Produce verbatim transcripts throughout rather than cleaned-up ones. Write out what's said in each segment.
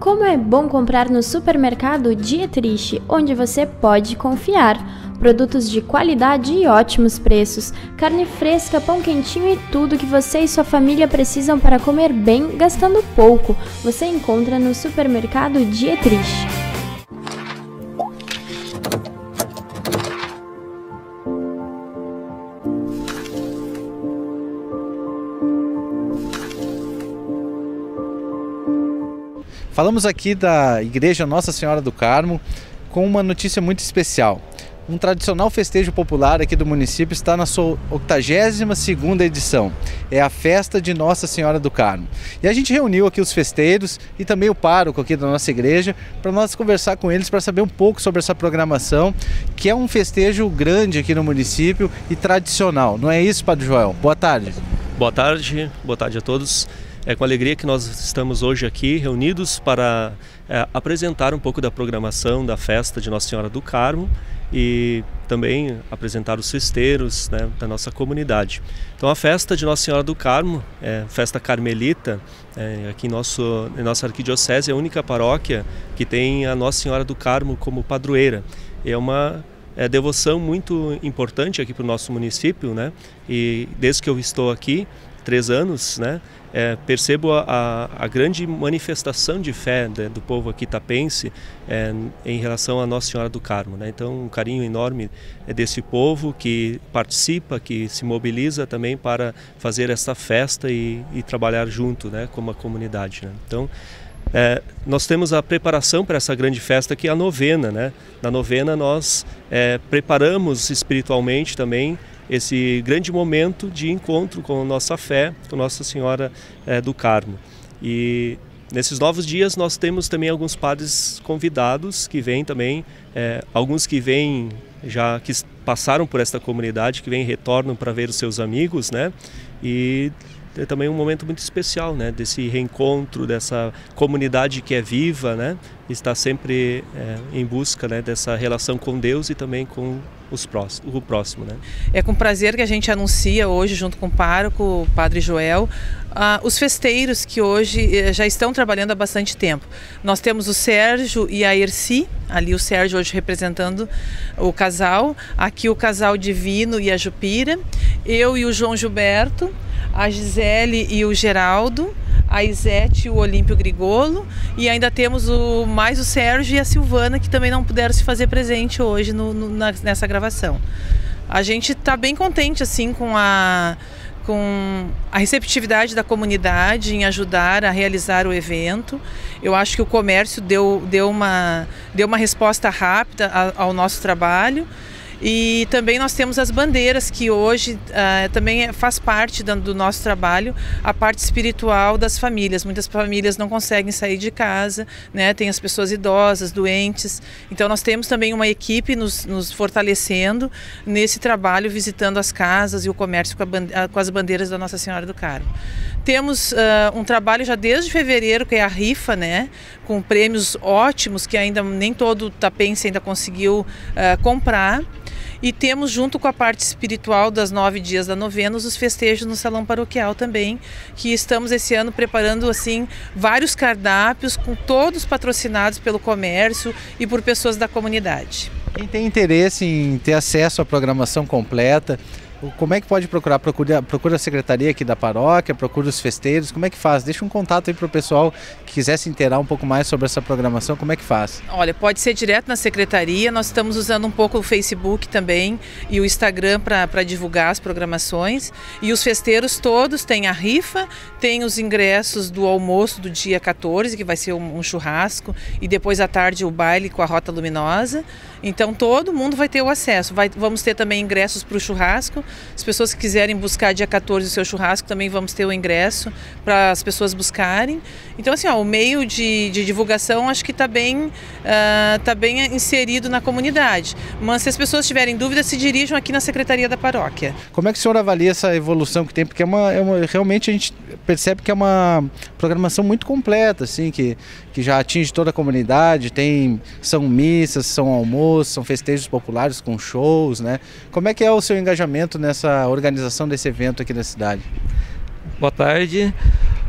Como é bom comprar no supermercado Dietrich, onde você pode confiar. Produtos de qualidade e ótimos preços, carne fresca, pão quentinho e tudo que você e sua família precisam para comer bem, gastando pouco. Você encontra no supermercado Dietrich. Falamos aqui da Igreja Nossa Senhora do Carmo com uma notícia muito especial. Um tradicional festejo popular aqui do município está na sua octagésima segunda edição. É a festa de Nossa Senhora do Carmo. E a gente reuniu aqui os festeiros e também o pároco aqui da nossa igreja para nós conversar com eles para saber um pouco sobre essa programação, que é um festejo grande aqui no município e tradicional. Não é isso, Padre Joel? Boa tarde. Boa tarde, boa tarde a todos. É com alegria que nós estamos hoje aqui reunidos para é, apresentar um pouco da programação da festa de Nossa Senhora do Carmo e também apresentar os festeiros, né, da nossa comunidade. Então a festa de Nossa Senhora do Carmo, é, festa carmelita, é, aqui em, nosso, em nossa arquidiocese é a única paróquia que tem a Nossa Senhora do Carmo como padroeira. É uma é, devoção muito importante aqui para o nosso município, né, e desde que eu estou aqui, três anos, né, É, percebo a, a grande manifestação de fé, né, do povo aqui tapense é, em relação a Nossa Senhora do Carmo, né? Então um carinho enorme é desse povo que participa, que se mobiliza também para fazer essa festa e, e trabalhar junto, né, como a comunidade, né? Então é, nós temos a preparação para essa grande festa que é a novena, né? Na novena nós é, preparamos espiritualmente também esse grande momento de encontro com a nossa fé, com Nossa Senhora é, do Carmo. E nesses novos dias nós temos também alguns padres convidados que vêm também, é, alguns que vêm já que passaram por esta comunidade, que vêm e retornam para ver os seus amigos, né? E é também um momento muito especial, né, desse reencontro, dessa comunidade que é viva, né, está sempre é, em busca, né, dessa relação com Deus e também com os próximos, o próximo, né. É com prazer que a gente anuncia hoje, junto com o pároco, o Padre Joel, uh, os festeiros que hoje já estão trabalhando há bastante tempo. Nós temos o Sérgio e a Erci, ali o Sérgio hoje representando o casal, aqui o casal Divino e a Jupira, eu e o João Gilberto, a Gisele e o Geraldo, a Isete e o Olímpio Grigolo, e ainda temos o, mais o Sérgio e a Silvana, que também não puderam se fazer presente hoje no, no, na, nessa gravação. A gente está bem contente assim com a, com a receptividade da comunidade em ajudar a realizar o evento. Eu acho que o comércio deu, deu, uma, deu uma resposta rápida ao nosso trabalho. E também nós temos as bandeiras, que hoje uh, também faz parte do, do nosso trabalho, a parte espiritual das famílias. Muitas famílias não conseguem sair de casa, né? Tem as pessoas idosas, doentes. Então nós temos também uma equipe nos, nos fortalecendo nesse trabalho, visitando as casas e o comércio com, a, com as bandeiras da Nossa Senhora do Carmo. Temos uh, um trabalho já desde fevereiro, que é a rifa, né? Com prêmios ótimos, que ainda nem todo tapense ainda conseguiu uh, comprar. E temos, junto com a parte espiritual das nove dias da novena, os festejos no salão paroquial também, que estamos esse ano preparando assim vários cardápios, com todos patrocinados pelo comércio e por pessoas da comunidade. Quem tem interesse em ter acesso à programação completa, como é que pode procurar? Procura, procura a secretaria aqui da paróquia, procura os festeiros, como é que faz? Deixa um contato aí para o pessoal que quiser se inteirar um pouco mais sobre essa programação, como é que faz? Olha, pode ser direto na secretaria, nós estamos usando um pouco o Facebook também e o Instagram para divulgar as programações, e os festeiros todos têm a rifa, tem os ingressos do almoço do dia quatorze, que vai ser um, um churrasco, e depois à tarde o baile com a Rota Luminosa. Então todo mundo vai ter o acesso. Vai, vamos ter também ingressos para o churrasco. As pessoas que quiserem buscar dia quatorze o seu churrasco, também vamos ter o ingresso para as pessoas buscarem. Então assim, ó, o meio de, de divulgação acho que está bem, uh, tá bem inserido na comunidade. Mas se as pessoas tiverem dúvidas, se dirijam aqui na Secretaria da Paróquia. Como é que o senhor avalia essa evolução que tem? Porque é uma, é uma, realmente a gente percebe que é uma programação muito completa, assim, que, que já atinge toda a comunidade, tem, são missas, são almoços, são festejos populares com shows, né? Como é que é o seu engajamento nessa organização desse evento aqui na cidade? Boa tarde.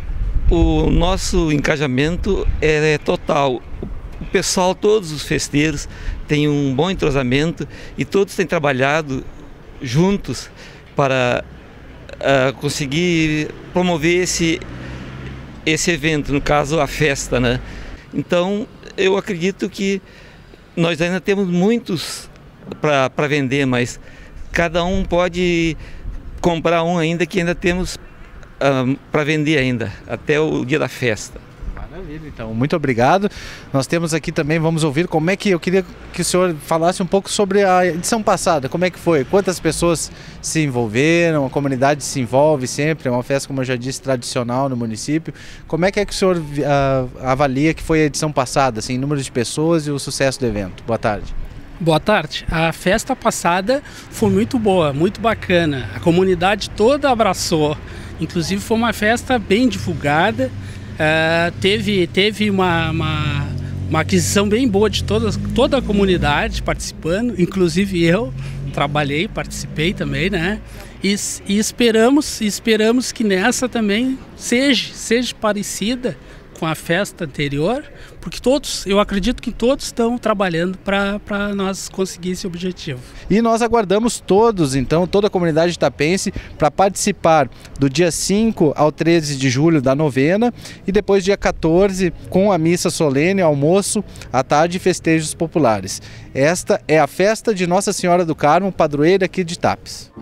o nosso engajamento é, é total. O pessoal, todos os festeiros têm um bom entrosamento e todos têm trabalhado juntos para uh, conseguir promover esse, esse evento, no caso a festa, né? Então eu acredito que nós ainda temos muitos para vender, mas cada um pode comprar um ainda, que ainda temos uh, para vender ainda, até o dia da festa. Maravilha, então, muito obrigado. Nós temos aqui também, vamos ouvir como é que, eu queria que o senhor falasse um pouco sobre a edição passada, como é que foi, quantas pessoas se envolveram, a comunidade se envolve sempre, é uma festa, como eu já disse, tradicional no município. Como é que é que o senhor uh, avalia que foi a edição passada, assim, número de pessoas e o sucesso do evento? Boa tarde. Boa tarde. A festa passada foi muito boa, muito bacana. A comunidade toda abraçou. Inclusive foi uma festa bem divulgada. Uh, teve teve uma, uma, uma aquisição bem boa de toda, toda a comunidade participando. Inclusive eu trabalhei, participei também, né? E, e esperamos, esperamos que nessa também seja, seja parecida com a festa anterior, porque todos, eu acredito que todos estão trabalhando para nós conseguir esse objetivo. E nós aguardamos todos, então, toda a comunidade itapense para participar do dia cinco ao treze de julho da novena e depois dia quatorze com a missa solene, almoço, à tarde e festejos populares. Esta é a festa de Nossa Senhora do Carmo, padroeira aqui de Tapes.